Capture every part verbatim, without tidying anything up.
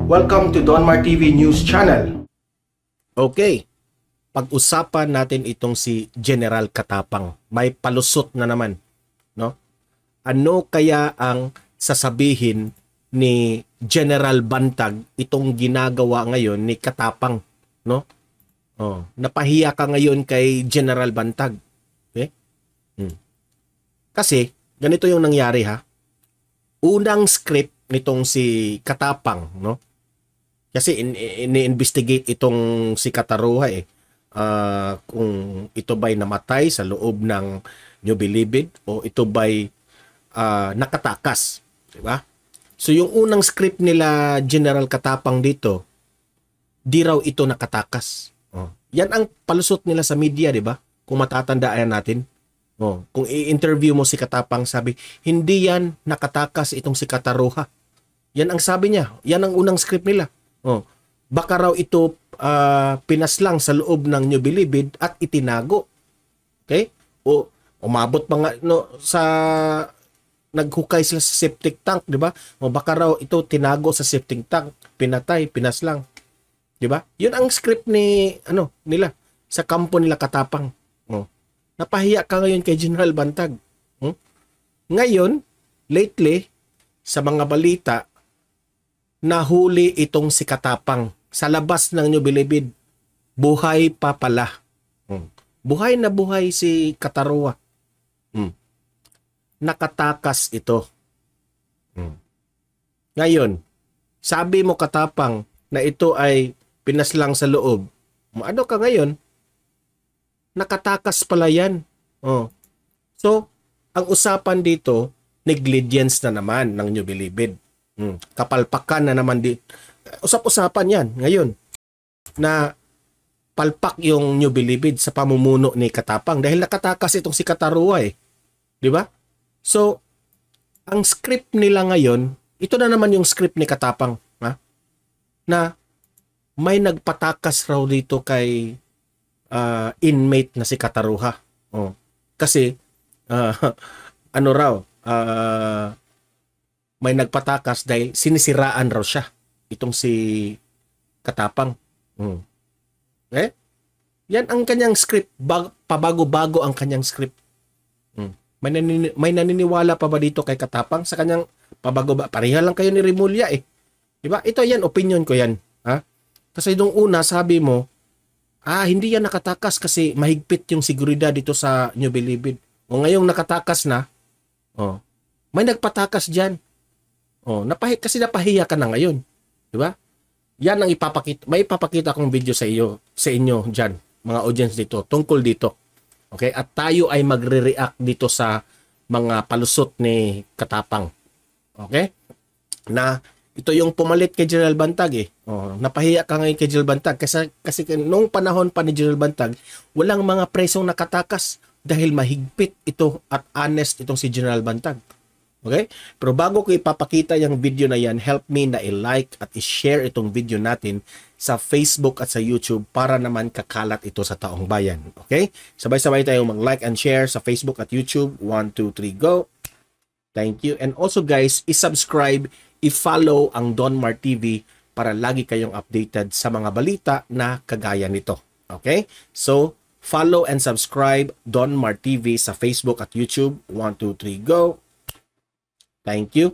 Welcome to Donmar T V News Channel. Okay, pag-usapan natin itong si General Katapang. May palusot na naman, no? Ano kaya ang sasabihin ni General Bantag itong ginagawa ngayon ni Katapang, no? Oh, napahiya ka ngayon kay General Bantag. Okay? Hmm. Kasi ganito yung nangyari, ha. Unang script nitong si Katapang, no? Kasi ini-investigate itong si Kataroha eh. Uh, kung ito ba'y namatay sa loob ng New Bilibid o ito ba'y uh, nakatakas, di ba? So yung unang script nila General Katapang dito, di raw ito nakatakas. Oh. Yan ang palusot nila sa media, di ba? Kung matatandaan natin. Oh, kung i-interview mo si Katapang, sabi, hindi yan nakatakas itong si Kataroha. Yan ang sabi niya. Yan ang unang script nila. Oh, baka raw ito uh, pinaslang sa loob ng New Bilibid at itinago. Okay? O umabot pa nga no, sa naghukay sila sa septic tank, di ba? O baka raw ito tinago sa septic tank, pinatay, pinaslang. Di ba? Yun ang script ni ano nila sa kampo nila Katapang. Oh. Napahiya ka ngayon kay General Bantag. Hmm? Ngayon, lately, sa mga balita, nahuli itong si Katapang sa labas ng New Bilibid. Buhay pa pala. Hmm. Buhay na buhay si Kataroha. Hmm. Nakatakas ito. Hmm. Ngayon, sabi mo Katapang na ito ay pinaslang sa loob. Ano ka ngayon? Nakatakas pala yan. Oh. So, ang usapan dito, negligence na naman ng New Bilibid. Hmm. Kapalpakan na naman di. Usap-usapan yan ngayon na palpak yung New Bilibid sa pamumuno ni Katapang dahil nakatakas itong si Kataroha eh. Di ba? So, ang script nila ngayon, ito na naman yung script ni Katapang, ha? Na may nagpatakas raw dito kay uh, inmate na si Kataroha. Oh. Kasi uh, ano raw, uh, may nagpatakas dahil sinisiraan raw siya itong si Katapang. Hmm. Eh? Yan ang kanyang script. Bag, pabago-bago ang kanyang script. Hmm. May, nanini, may naniniwala pa ba dito kay Katapang sa kanyang pabago ba? Pareha lang kayo ni Remulla eh. Diba? Ito yan, opinion ko yan. Ha? Kasi nung una sabi mo, ah, hindi yan nakatakas kasi mahigpit yung seguridad dito sa New Bilibid. O ngayong nakatakas na, oh, may nagpatakas dyan. Oh, napahi kasi napahiya ka na ngayon, 'di ba? Yan ang ipapakita, may ipapakita akong video sa iyo, sa inyo diyan, mga audience dito, tungkol dito. Okay? At tayo ay magre-react dito sa mga palusot ni Katapang. Okay? Na ito yung pumalit kay General Bantag eh. Oh, napahiya ka ngayon kay General Bantag kasi kasi nung panahon pa ni General Bantag, walang mga presong nakatakas dahil mahigpit ito at honest itong si General Bantag. Okay? Pero bago ko ipapakita yung video na yan, help me na i-like at i-share itong video natin sa Facebook at sa YouTube para naman kakalat ito sa taong bayan. Okay? Sabay-sabay tayong mag-like and share sa Facebook at YouTube. one, two, three, go! Thank you. And also guys, i-subscribe, i-follow ang Donmar T V para lagi kayong updated sa mga balita na kagaya nito. Okay? So, follow and subscribe Donmar T V sa Facebook at YouTube. one, two, three, go! Thank you.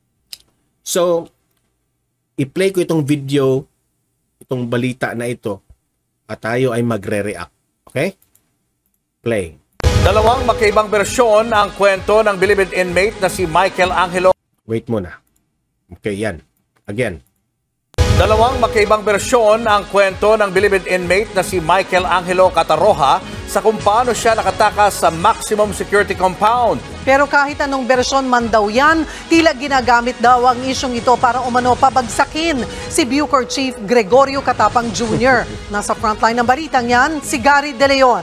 So, i-play ko itong video, itong balita na ito, at tayo ay magre-react. Okay? Play. Dalawang magkaibang bersyon ang kwento ng Bilibid inmate na si Michael Angelo. Wait muna. Okay, yan. Again. Dalawang magkaibang bersyon ang kwento ng Bilibid inmate na si Michael Angelo Kataroha sa kung paano siya nakatakas sa maximum security compound. Pero kahit anong bersyon man daw yan, tila ginagamit daw ang isyong ito para umano pabagsakin si Bucor Chief Gregorio Katapang Junior Nasa frontline ng balitang yan, si Gary De Leon.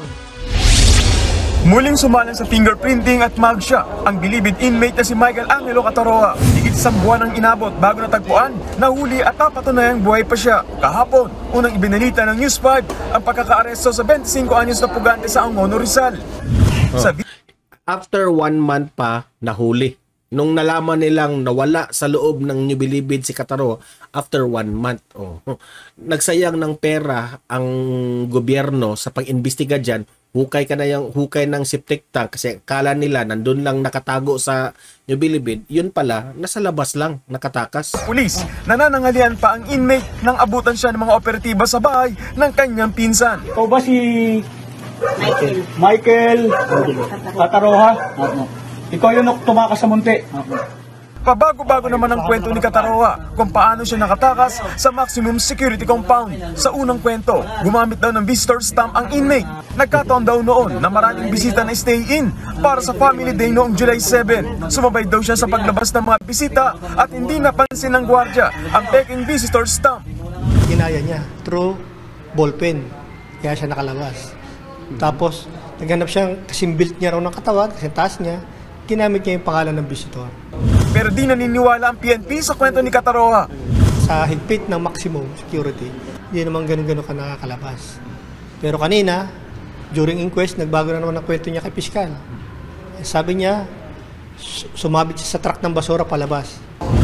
Muling sumalang sa fingerprinting at mugshot ang Bilibid inmate na si Michael Angelo Kataroha. Higit isang buwan ang inabot bago natagpuan, nahuli at napatunayang buhay pa siya. Kahapon, unang ibinalita ng News five ang pagkakaaresto sa twenty-five anyos na pugante sa Angono, Rizal. Oh. Sa after one month pa, nahuli. Nung nalaman nilang nawala sa loob ng New Bilibid si Kataroha after one month. Oh. Nagsayang ng pera ang gobyerno sa pag-imbestiga dyan. Hukay ka na yung hukay ng septic tank kasi kala nila nandun lang nakatago sa New Bilibid. Yun pala, nasa labas lang, nakatakas. Pulis, nananangalian pa ang inmate nang abutan siya ng mga operatiba sa bahay ng kanyang pinsan. Ikaw ba si Michael, Michael Kataroha? Ikaw yung tumakas sa munti. Pabago-bago naman ang kwento ni Kataroha kung paano siya nakatakas sa maximum security compound. Sa unang kwento, gumamit daw ng visitor stamp ang inmate. Nagkataon daw noon na maraming bisita na stay-in para sa family day noong July seventh. Sumabay daw siya sa paglabas ng mga bisita at hindi napansin ng gwardya ang peking visitor stamp. Ginaya niya through ballpen, kaya siya nakalabas. Tapos, naghanap siyang kasing built niya raw ng katawan, kasi taas niya, ginamit niya yung pangalan ng visitor. Pero di naniniwala ang P N P sa kwento ni Kataroha. Sa higpit ng maximum security, hindi naman ganun-ganun ka nakakalabas. Pero kanina, during inquest, nagbago na naman ang kwento niya kay Piskal. Sabi niya, sumabit siya sa truck ng basura palabas.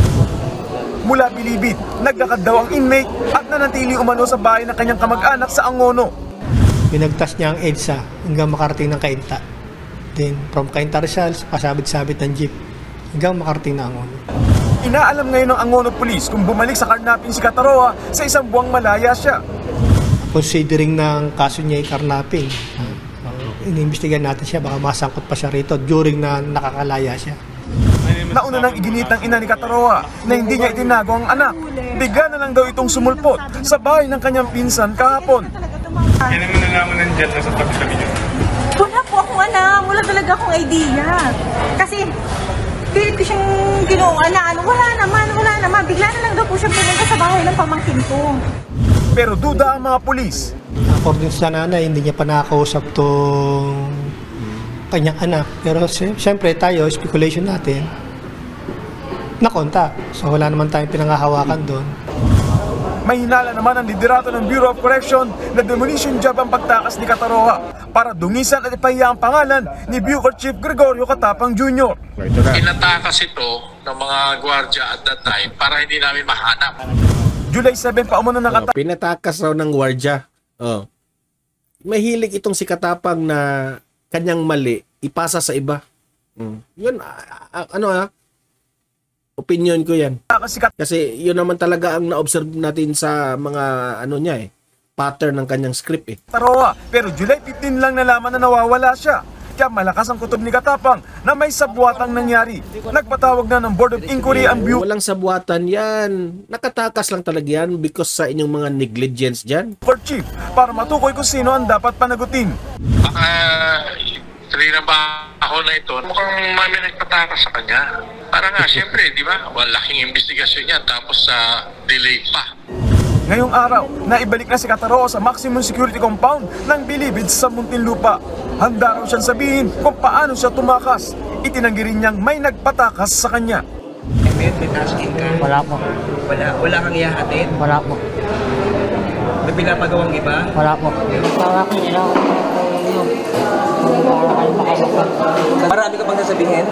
Mula Bilibid, naglakad daw ang inmate at nanatili umano sa bahay ng kanyang kamag-anak sa Angono. Pinagtas niya ang EDSA hanggang makarating ng Cainta. Then, from Cainta Rizal, pasabit-sabit ng jeep hanggang makarating na Angono. Inaalam ngayon ng Angono Police kung bumalik sa karnaping si Kataroha sa isang buwang malaya siya. Considering ng kaso niya ay karnaping, uh, iniimbestigan natin siya, baka masangkot pa siya rito during na nakakalaya siya. Nauna nang iginit ng ina ni Kataroha na hindi niya itinago ang anak. Bigla na lang daw itong sumulpot sa bahay ng kanyang pinsan kahapon. Yan naman nalaman nandyan na sa tabi niyo. Wala po akong alam. Wala talaga akong idea. Kasi, pilit ko siyang ginawa na ano. Wala naman, wala naman. Bigla na lang daw po siya pumunta sa bahay ng pamangkin ko. Pero duda ang mga pulis. According sa nanay, hindi niya pa nakakausap tong kanyang anak. Pero siyempre tayo, speculation natin, nakontak. So wala naman tayong pinangahawakan doon. May hinala naman ang liderato ng Bureau of Correction na demolition job ang pagtakas ni Kataroha para dungisan at ipahiya ang pangalan ni Bucor Chief Gregorio Katapang Junior Inatakas ito ng mga gwardya at that time para hindi namin mahanap. July seventh pa umano nakatakas. Oh, pinatakas raw ng gwardya. Oh. Mahilig itong si Katapang na kanyang mali ipasa sa iba. Mm. Yun, uh, uh, ano ha? Opinion ko yan. Kasi yun naman talaga ang na-observe natin sa mga ano niya eh. Pattern ng kanyang script eh. Kataroha, pero July fifteenth lang nalaman na nawawala siya. Kaya malakas ang kutob ni Katapang na may sabwatang nangyari. Nagpatawag na ng Board of Inquiry ang Bucor. Walang sabwatan yan. Nakatakas lang talaga yan because sa inyong mga negligence dyan. Chief para matukoy kung sino ang dapat panagutin. Baka Trina ba ako na ito? Mukhang may nagpatakas sa kanya. Para nga, siyempre, di ba? Malaking investigasyon yan tapos sa uh, delay pa. Ngayong araw, naibalik na si Kataroha sa maximum security compound ng Bilibid sa Muntinlupa. Handa raw siyang sabihin kung paano siya tumakas. Itinanggi rin niyang may nagpatakas sa kanya. May tasking ka? Wala po. Wala, wala kang ihahatid? Wala po. May pinapagawang iba? Wala po. Tawa ko nila ako. Marami ka bang sasabihin?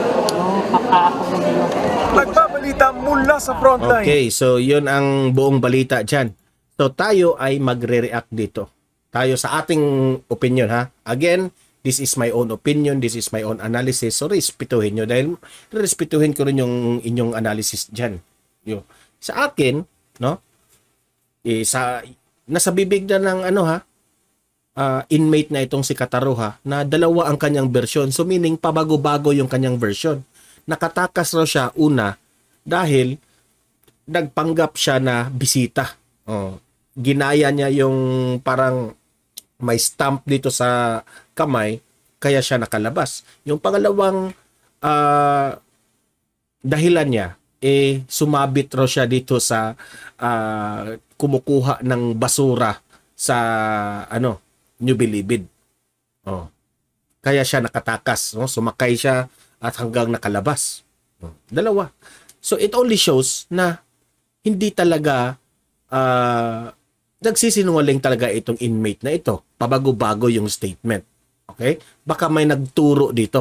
Nagbabalita mula sa frontline. Okay, so yun ang buong balita dyan. So tayo ay magre-react dito. Tayo sa ating opinion ha. Again, this is my own opinion, this is my own analysis. So respetuhin nyo dahil respetuhin ko rin yung inyong analysis dyan. Yo. Sa akin, no? Eh, sa, nasa bibig na ng ano ha, Uh, inmate na itong si Kataroha na dalawa ang kanyang version. So meaning pabago-bago yung kanyang version. Nakatakas raw siya una dahil nagpanggap siya na bisita. Oh, ginaya niya yung parang may stamp dito sa kamay kaya siya nakalabas. Yung pangalawang uh, dahilan niya eh sumabit raw siya dito sa uh, kumukuha ng basura sa ano New Bilibid. Oh. Kaya siya nakatakas, no? Sumakay siya at hanggang nakalabas. Oh. Dalawa. So it only shows na hindi talaga uh, nagsisinungaling talaga itong inmate na ito. Pabago-bago yung statement. Okay? Baka may nagturo dito.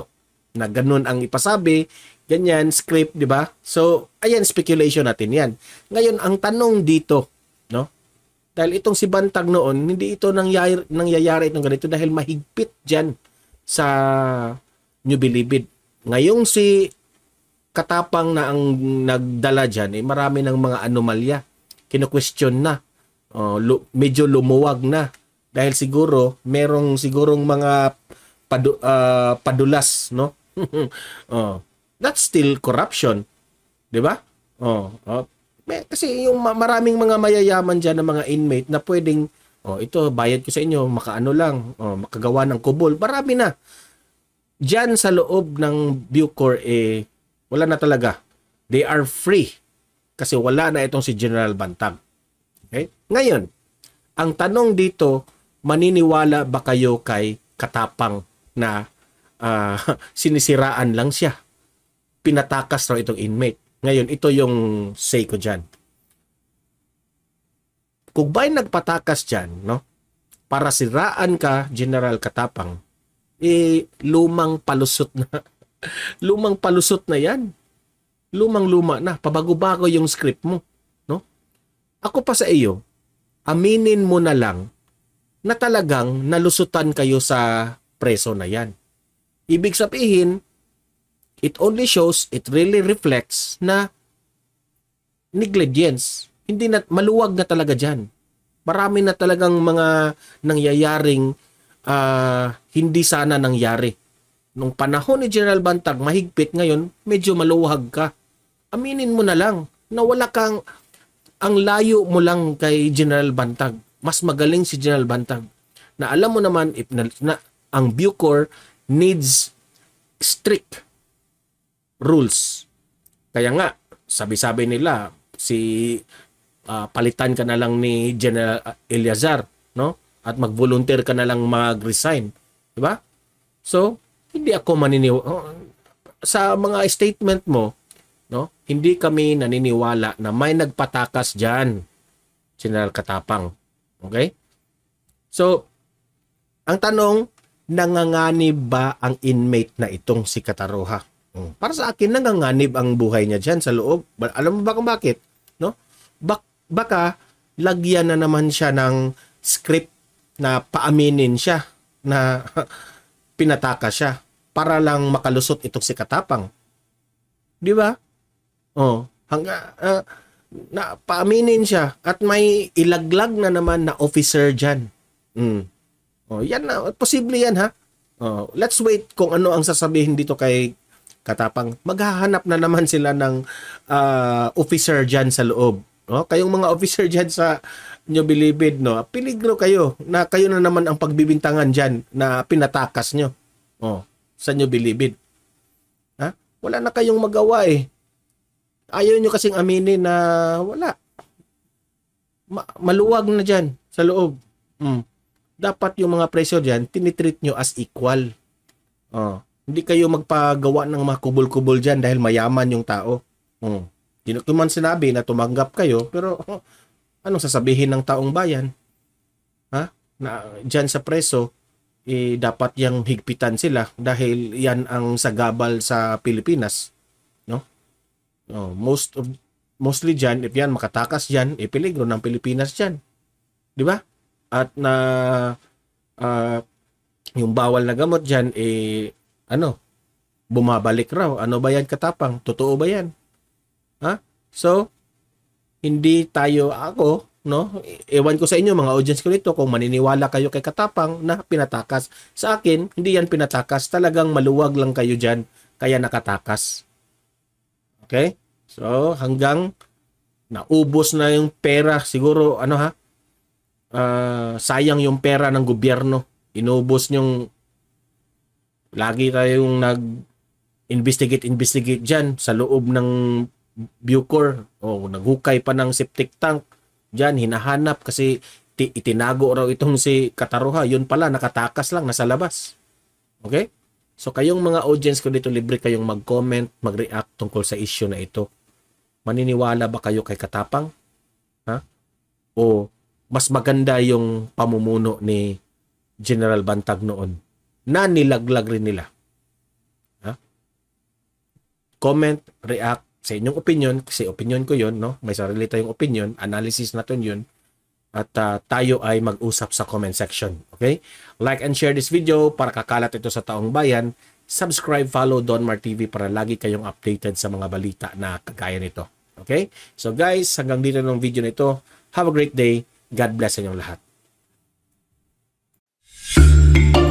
na ganun ang ipasabi, ganyan, script, di ba? So, ayan, speculation natin yan. Ngayon, ang tanong dito, no? Dahil itong si Bantag noon, hindi ito nangyayari, nangyayari itong ganito dahil mahigpit dyan sa New Bilibid. Ngayong si Katapang na ang nagdala dyan, eh, marami ng mga anomalya. Kino-question na. Oh, lu- medyo lumuwag na. Dahil siguro, merong sigurong mga padu- uh, padulas, no? Oh, that's still corruption. Di ba? Oh, oh. Kasi yung maraming mga mayayaman dyan ng mga inmate na pwedeng, oh, ito, bayad ko sa inyo, makaano lang, oh, makagawa ng kubol. Marami na. Dyan sa loob ng Bucor, eh, wala na talaga. They are free. Kasi wala na itong si General Bantag. Okay? Ngayon, ang tanong dito, maniniwala ba kayo kay Katapang na uh, sinisiraan lang siya? Pinatakas raw itong inmate. Ngayon, ito yung say ko dyan. Kung ba'y nagpatakas dyan, no? Para siraan ka, General Katapang, eh, lumang palusot na. Lumang palusot na yan. Lumang-luma na. Pabago-bago yung script mo. No? Ako pa sa iyo, aminin mo na lang na talagang nalusutan kayo sa preso na yan. Ibig sabihin, it only shows, it really reflects na negligence. Hindi na, maluwag na talaga dyan. Marami na talagang mga nangyayaring uh, hindi sana nangyari. Nung panahon ni General Bantag, mahigpit, ngayon, medyo maluwag ka. Aminin mo na lang na wala kang, ang layo mo lang kay General Bantag. Mas magaling si General Bantag. Na alam mo naman, if na, na, ang Bucor needs strict rules. Kaya nga, sabi-sabi nila, si uh, palitan ka na lang ni General Eleazar, no? At mag-volunteer ka na lang mag-resign. Diba? So, hindi ako maniniwala. Sa mga statement mo, no? Hindi kami naniniwala na may nagpatakas dyan, General Katapang. Okay? So, ang tanong, nanganganib ba ang inmate na itong si Kataroha? Para sa akin, nanganganib ang buhay niya dyan sa loob. Alam mo ba kung bakit? No? Bak baka lagyan na naman siya ng script na paaminin siya na pinataka siya para lang makalusot itong si Katapang. Di ba? Oh, hangga uh, na paaminin siya at may ilaglag na naman na officer diyan. Mm. Oh, yan na, posible yan ha. Oh, let's wait kung ano ang sasabihin dito kay Katapang. Maghahanap na naman sila ng uh, officer diyan sa loob. No? Kayong mga officer diyan sa New Bilibid, no, peligro kayo na kayo na naman ang pagbibintangan diyan na pinatakas nyo. Oh, sa New Bilibid. Ha? Wala na kayong magawa eh. Ayaw nyo kasing aminin na wala. Ma maluwag na dyan sa loob. Mm. Dapat yung mga preso dyan, tinitreat nyo as equal. Oh. Hindi kayo magpagawa ng mga kubol-kubol dyan dahil mayaman yung tao. Mm. Hindi ko man sinabi na tumanggap kayo, pero oh, anong sasabihin ng taong bayan? Ha? Na dyan sa preso, eh, dapat yang higpitan sila dahil yan ang sagabal sa Pilipinas. No? Oh, most of mostly diyan if yan makatakas diyan, eh peligro ng Pilipinas diyan. 'Di ba? At na uh, yung bawal na gamot diyan eh ano, bumabalik raw. Ano ba yan, Katapang? Totoo ba yan? Ha? So hindi tayo ako, no? Ewan ko sa inyo mga audience ko nito kung maniniwala kayo kay Katapang na pinatakas. Sa akin, hindi yan pinatakas, talagang maluwag lang kayo diyan kaya nakatakas. Okay? So, hanggang naubos na yung pera, siguro, ano ha? Uh, sayang yung pera ng gobyerno. Inubos yung, lagi tayong nag-investigate-investigate dyan sa loob ng Bucor. O, naghukay pa ng septic tank dyan, hinahanap kasi itinago raw itong si Kataroha. Yun pala, nakatakas lang, nasa labas. Okay? So, kayong mga audience ko dito, libre kayong mag-comment, mag-react tungkol sa issue na ito. Maniniwala ba kayo kay Katapang? Ha? O mas maganda yung pamumuno ni General Bantag noon na nilaglag rin nila? Ha? comment, react sa inyong opinion, kasi opinion ko yun, no? May sarili tayong opinion, analysis natin yun, at uh, tayo ay mag-usap sa comment section. Okay? Like and share this video para kakalat ito sa taong bayan. Subscribe, follow Donmar T V para lagi kayong updated sa mga balita na kagaya nito. Okay? So guys, hanggang dito ng video nito. Have a great day. God bless sa inyong lahat.